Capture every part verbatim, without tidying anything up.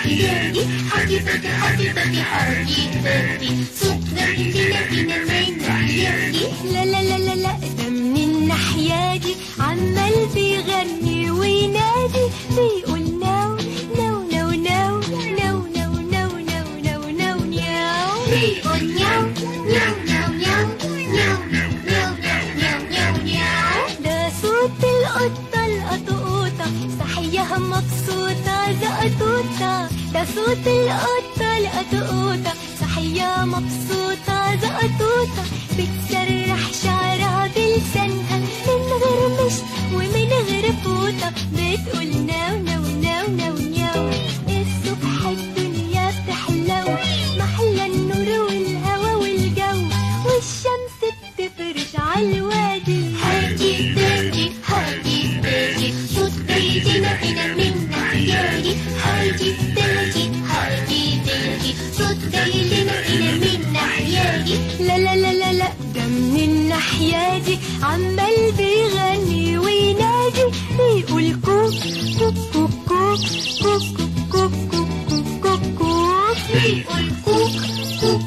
ناحيالي هادي بادي هادي بادي هادي بادي صوت غريبنا فينا من ناحيالي. لا لا لا لا لا ده من الناحية دي عمال بيغني وينادي بيقول ناو ناو ناو ناو ناو ناو ناو ناو ناو ناو نياو. بيقول نياو نياو نياو نياو نياو نياو نياو نياو نياو. ده صوت القطة القطوطة صحيها مبسوطة زقطوطة. ده صوت القطة القطوطة صحيها مبسوطة زقطوطة. بتسرح شعرها بلسانها من غير مشط ومن غير فوطة. بتقول ناو ناو ناو ناو نياو. الصبح الدنيا بتحلو محلى النور والهوا والجو والشمس بتفرش عالوادي. هادي بادي هادي بادي صوت بيدنا هنا من ناحيالي. هادي بادي هادي بادي صوت جايلنا هنا من ناحيالي. لا لا لا لا لا ده من الناحية دي عمال بيغني وينادي بيقول كوك كوك كوك كوك كوك كوك كوك كوك كوك. بيقول كوك كوك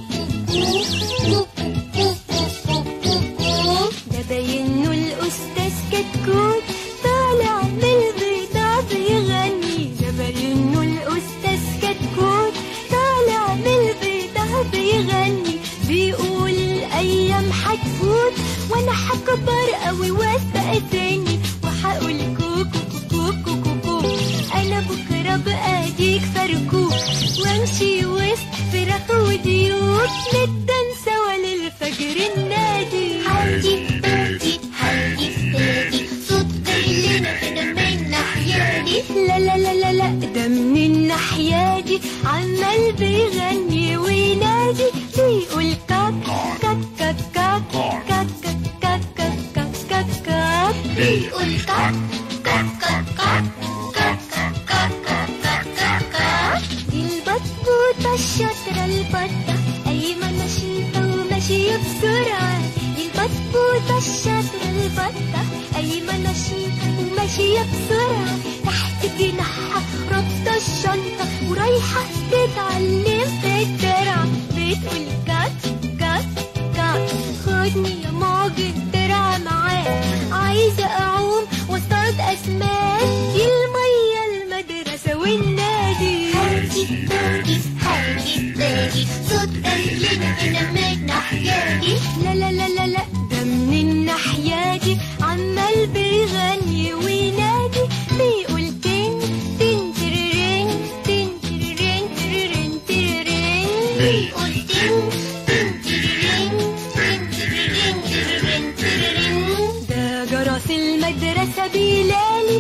كوك كوك كوك كوك. ده باينه الأستاذ كتكوت طالع من البيضة بيغني. ده باينه الأستاذ كتكوت طالع من البيضة بيغني. بيقول الأيام هتفوت وأنا هكبر أوي وأسبق تاني وهقول كوكو كوكو كوكو. أنا بكرة بقى ديك فركوك وأمشي وسط فراخ وديوك نبدأ سوا للفجر النادي. هادي بادي هادي بادي صوت جايلنا هنا من ناحيالي. لا لا لا لا لا ده من الناحية دي عمال بيغني وينادي بيقول كاك كاك كاك كاك كاك كاك كاك كاك كاك كاك. بيقول كاك كاك كاك كاك كاك كاك كاك كاك كاك. دي البطوطة الشاطرة البطة قايمة نشيطة وماشية بسرعة. دي البطوطة الشاطرة البطة قايمة نشيطة وماشية بسرعة. تحت جناحها رابطة الشنطة ورايحة تتعلم في الترعة. بتقول كاك كاك كاك خدني يا موجة الترعة معاك. عايزة أعوم واصطاد أسماك دي المية المدرسة والنادي. هادي بادي هادي بادي صوت جايلنا هنا من ناحيالي. لا لا لا لا لا ده من الناحية دي عمال بيغني وينادي بيقول تن تن تررين تن تررين تررين تررين. بيقول تن تن تررين تن تررين تررين تررين. ده جرس المدرسة بيلالي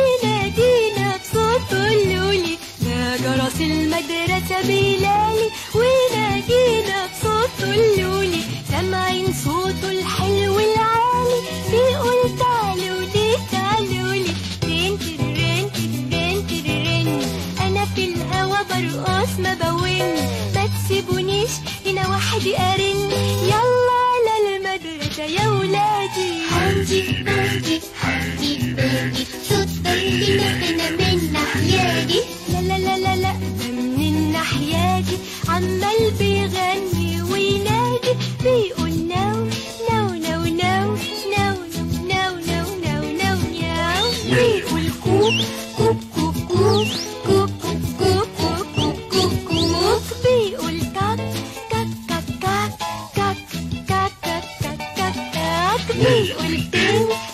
وينادينا بصوته اللولي. ده جرس المدرسة بيلالي وينادينا بصوته اللولي. سامعين صوته الحلو العالي بيقول تعالوا لي تعالوا لي. تين ترين ترين ترين أنا في الهوا برقص ما بوين. ما تسيبونيش هنا وحدي أرن يلا على المدرسة يا ولادي. هادي بادي هادي بادي صوت جايلنا هنا من ناحيالي. لا لا لا لا لا ده من الناحية دي عمال بيغني وينادي بيقول ناو ناو ناو ناو ناو ناو ناو ناو ناو نياو. بيقول كوك كوك كوك كوك كوك كوك كوك كوك كوك. بيقول كاك كاك كاك كاك كاك كاك كاك كاك كاك. بيقول تن